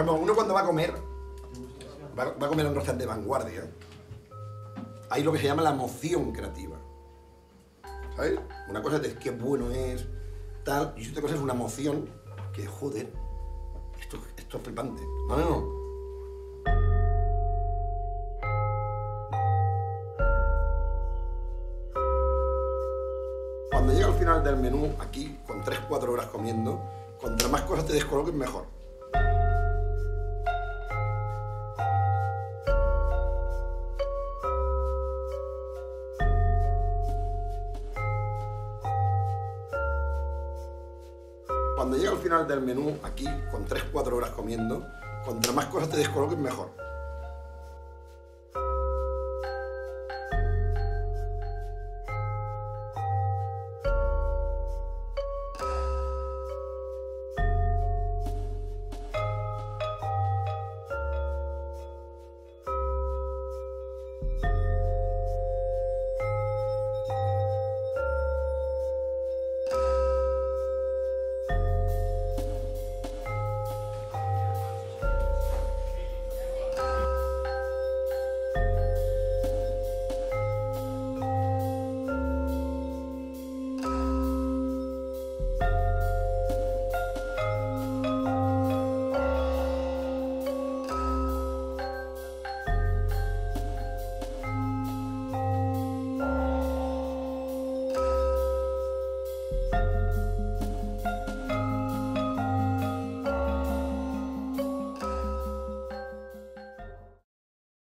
ejemplo, uno cuando va a comer, va a comer en un restaurante de vanguardia, hay lo que se llama la emoción creativa. ¿Sabes? Una cosa es qué bueno es, tal, y otra cosa es una emoción que, joder, esto es flipante. No. Cuando llega al final del menú, aquí, con 3-4 horas comiendo, cuanto más cosas te descoloques, mejor. Cuando llega al final del menú, aquí, con 3-4 horas comiendo, cuanto más cosas te descoloques, mejor.